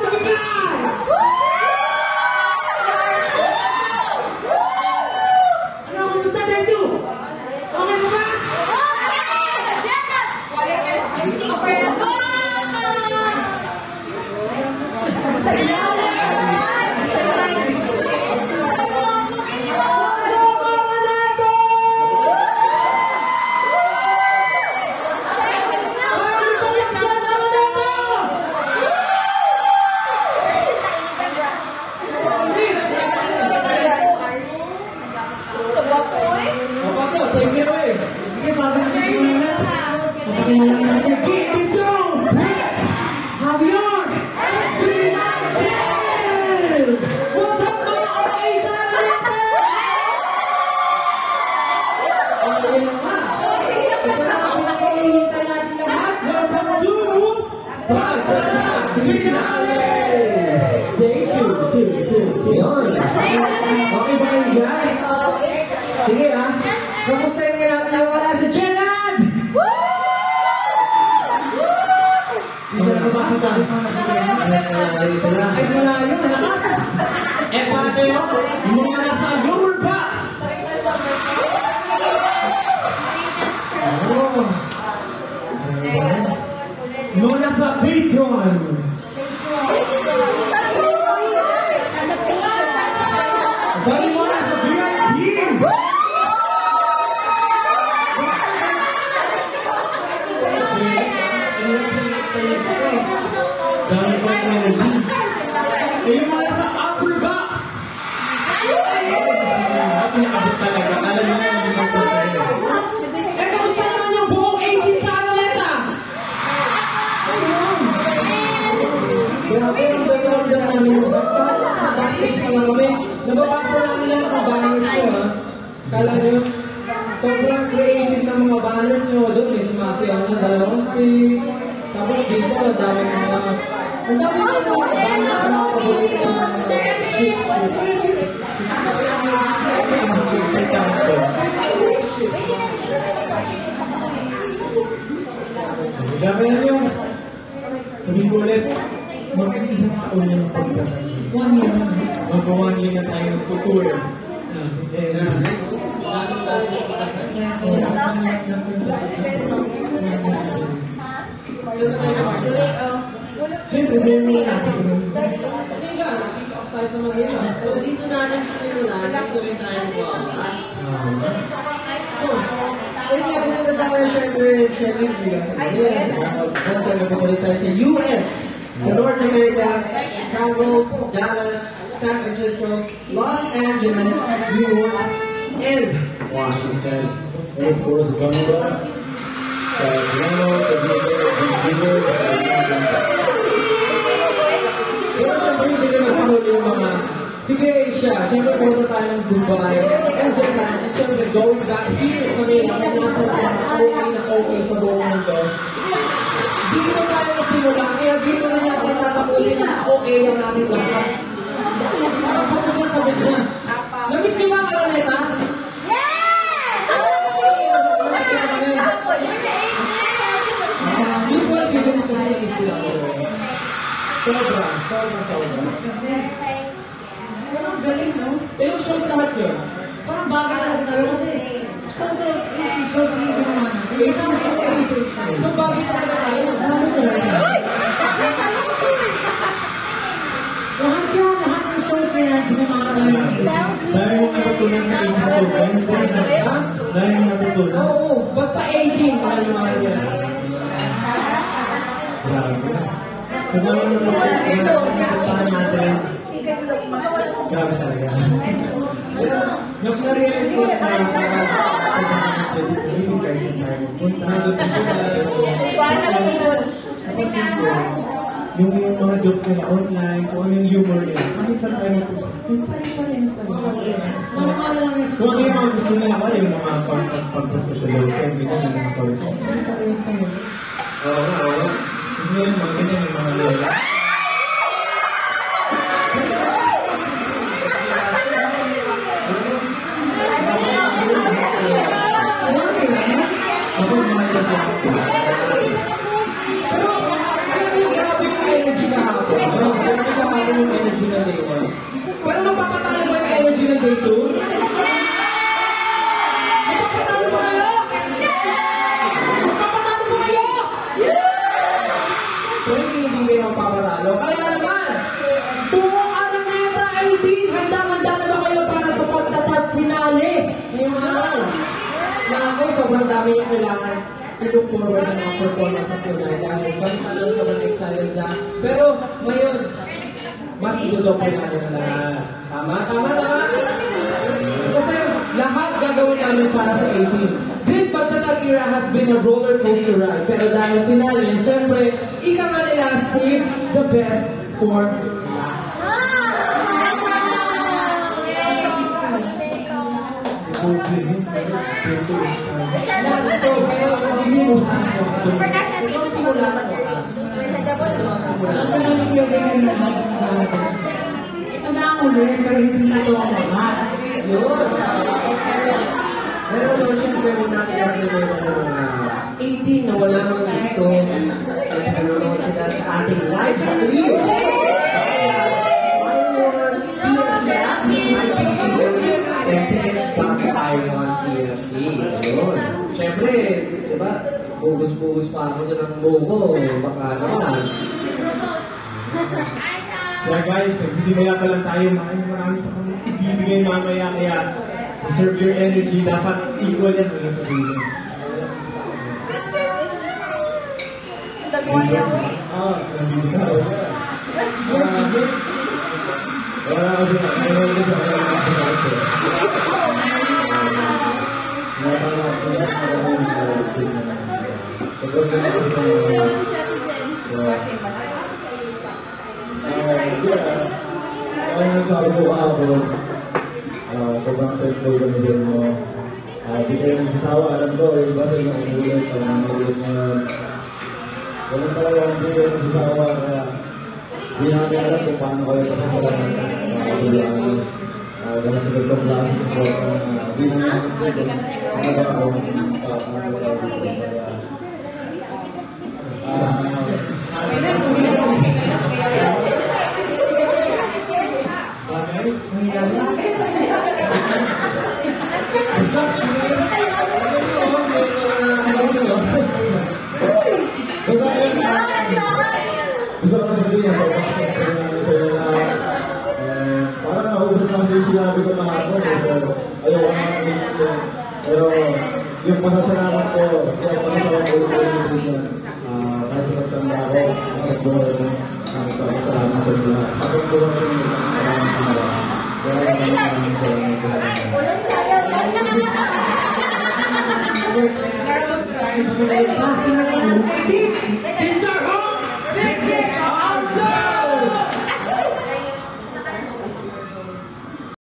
Okay ba kayo dyan? Sige ha. Kamustahin nga natin yung wala si Jenad! Hindi na ba sa ay wala yun. Eh paano yun? Mga nasa Google Box! Mga nasa Patreon! Bali mo na sa VIP! Dami mo energy. Yung mga sa Apple Box! Pinakabot talaga. Alam mo na yung mga pagkain. Eh, kamusta naman yung buong 18 sa Aroleta? Ayun! Grabe yung background namin yung backstage pa lang kami. Nababasa namin lang ang banners nyo, ha? Kala nyo, sobrang creative ng mga banners nyo. Doon, may sumasayaw na dalawang stick. Tapos dito, ang dami ng mga... Ang dami ng mga banners na mga paborito ng mga shoots. Ang dami na nyo. Sabihin ko ulit, mag-isang taon yung pagkakita. 1 year na. Mag-1 year na tayo nagtutur. Siyempre, sa'yo mo na. Teka, nakika-off tayo sa Manila. So, dito natin sa Manila, dito rin tayo buwakas. So, thank you po tayo, siyempre, bigas sa Manila. Nagpapatuloy tayo sa US. Sa North America, Chicago, Dallas, San Francisco, Los Angeles, New York, and Washington. And of course, Canada, sa Toronto, sa Vancouver, sa pero siyempre hindi na nagpanood yung mga sige Asia, siyempre punta tayo ng Dubai and Japan, and siyempre going back here Manila kung nasa okay sa buong mundo. Dito tayo nasimula, kaya dito na natin tatapusin na okay lang natin lahat. Para sabot na. Namiss niyo ba, Araneta? Yes! Namiss niyo kami? Mutual feelings kasi namiss nila ako. Sobra. Parang galing, no? Ilang shows lahat yun? Parang bagay na lang talaga kasi total 80 shows na yung ginawa natin. So bagay talaga tayo. Lahat ng shows na yan, sinamahan na yun. Dahil mo natutunan sa 80 shows. Dahil mo natutunan? Oo, basta 18 para naman yan. Grabe. So naman natutunan natin. Grabe talaga. Nag-realize ko na tayo para yung mga jokes nila online, kung ano yung humor nila, kahit saan tayo yung pare-parehas talaga. Kung ano yung mga gusto nila ka, yung mga pagpasocial, siyempre ka na mga sorry. Pare-parehas tayo. Oo. Gusto nila yung mga ganyan, yung mga lola. Pero, ano yung grabe yung energy na ako? sobrang dami niya kailangan i-look forward ng mga performances nila dahil balik na lang sobrang excited na. Pero ngayon, mas i-look po natin na tama. Kasi lahat gagawin namin para sa 18. This Pagtatag era has been a roller coaster ride. Pero dahil finale, syempre, ika nga nila, save the best for last. Last to, pero simulan ko. Simulan ko. Ito na ang ulit, pero hindi ito ang lahat. Yun. Pero doon siyempre natin natin 18 na wala naman dito. At nanonood sila sa ating live stream. And tickets back I want TFC. Ayun. Siyempre, diba? Bugus-bugus pa ako doon ng buko. Baka naman. Kaya guys, nagsisimula pa lang tayo. Marami pa kami ibibigay mamaya. Kaya preserve your energy. Dapat equal yan hanggang sa dulo. Nandito ka. Wala kasi na. Ayaw ko sa kanya kasi. Sobrang ganda kasi na. Ang sabi ko kahapon, sobrang thankful kami sa inyo. Di kayo nagsasawa, alam ko, iba sa inyo umulit, sa mga ulit ngayon. Ganun talaga, hindi kayo nagsasawa, kaya di natin alam kung paano kayo pasasalamat sa mga dahil sa ganitong klaseng support, di naman natin kung magagawa ko gusto ko na sabihin sa parang naubos na kasi yung sinabi ko na ako kasi ayaw ko na pero yung pasasalamat ko kaya pasasalamat ko yung kahit sa nagtanda ako nakagbuhay ko nagpapasalamat sa inyo habang buhay ko nagpapasalamat sa inyo kaya maraming salamat ko sa inyo